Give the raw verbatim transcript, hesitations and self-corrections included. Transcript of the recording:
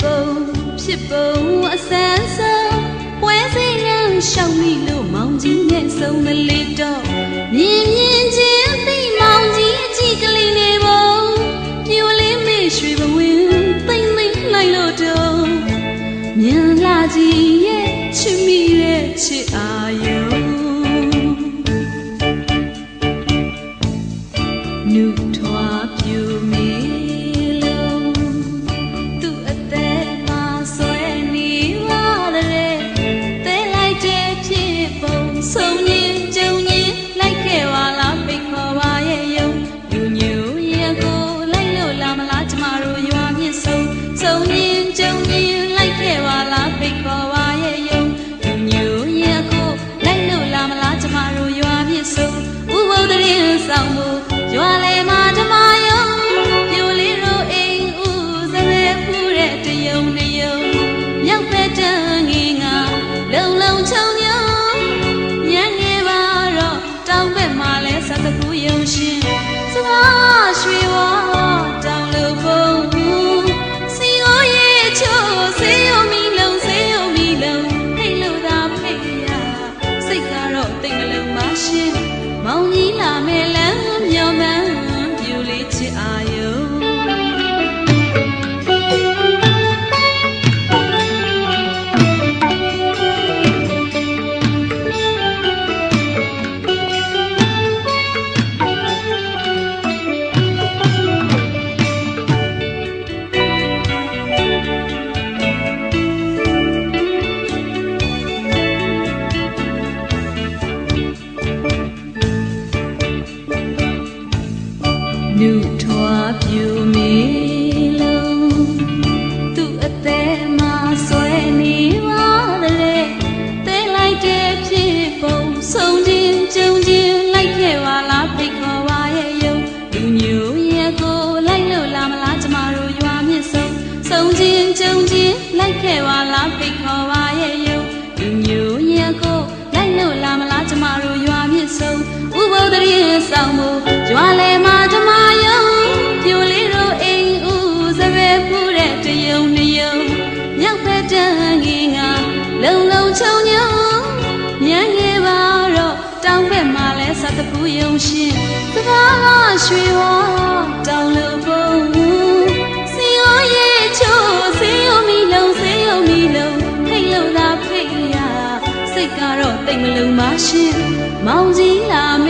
ပုံဖြစ်ပုံအစမ်းဆုံးပွဲစည်းလမ်းရှောက်မိလို့မောင်ကြီးနဲ့ဆုံးမလေးတော့မြင်မြင်ချင်းသိမောင်ကြီးအကြည့်ကလေးနေပုံပြိုလေးမေ့ရွှေဘဝင်းသိမ့်သိမ့်လိုက်လို့တော့မြင်လာကြီးရဲ့ချစ်မိရဲ့ချစ်အာယုံနုထွားပြူမေလုံးသူ့အသက်မှာဆွဲနေပါတဲ့တဲလိုက်တဲ့ဖြစ်ပုံဆုံးရင်းကြုံရင်းလိုက်ခဲ့ပါလားဖိတ်ခေါ်ပါရဲ့ယုံလူညူရဲ့ကိုလိုက်လို့လာမလားကျမတို့ရွာမြင့်ဆုံးဆုံးရင်းကြုံရင်းလိုက်ခဲ့ပါလားဖိတ်ခေါ်ပါရဲ့ယုံလူညူရဲ့ကိုလိုက်လို့လာမလားကျမတို့ရွာမြင့်ဆုံးဥပုသ်တရင်ဆောင်မှုရွာလေမှာဓမ္မယုံပြိုလေးတို့အိမ်ဦးစရဲဖူးတဲ့တယုံတယုံမြောက်ပဲတန်းငင်ငါလုံလုံချုံညုံညံငယ်ပါတော့တောင်ဘက်မှာလဲစသကူယုံရှင်စကားရွှေဝါတောင်လို့ပုံဘူးစီကိုရဲ့ချိုးစေယုံမီလုံစေယုံမီလုံဖိတ်လို့သာဖိတ်ရစိတ်ကတော့တိတ်မလုံပါရှင်မောင်ကြီးလာမယ်လမ်းမျောမှန်းပြူလေးချစ်အာယုံနုထွားပြူမေလုံးသူ့အသက်မှာဆွဲနေပါတဲ့တဲလိုက်တဲ့ဖြစ်ပုံဆုံးခြင်းကြုံခြင်းလိုက်ခဲ့ပါလားဖိတ်ခေါ်ပါရဲ့ယုံလူညူရဲ့ကိုလိုက်လို့လာမလားကျမတို့ရွာမြင့်ဆုံးဆုံးခြင်းကြုံခြင်းလိုက်ခဲ့ပါလားဖိတ်ခေါ်ပါရဲ့ယုံလူညူရဲ့ကိုလိုက်လို့လာမလားကျမတို့ရွာမြင့်ဆုံးဥပုသ်တရင်ဆောင်မှုရွာလေမှာဓမ္မယုံပြိုလေးတို့အိမ်ဦးစရဲဖူးတဲ့တယုံတယုံမြောက်ဘက်တန်းငင်ငါလုံလုံချုံညုံညံငယ်ပါတော့တောင်ဘက်မှာလဲစသကူယုံရှင်စကားကရွှေဝါတောင်လို့ပုံစီရောရဲ့ချိုးစေယုံမီလုံစေယုံမီလုံဖိတ်လို့သာဖိတ်ရစိတ်ကတော့တိတ်မလုံပါရှင်မောင်ကြီးလာ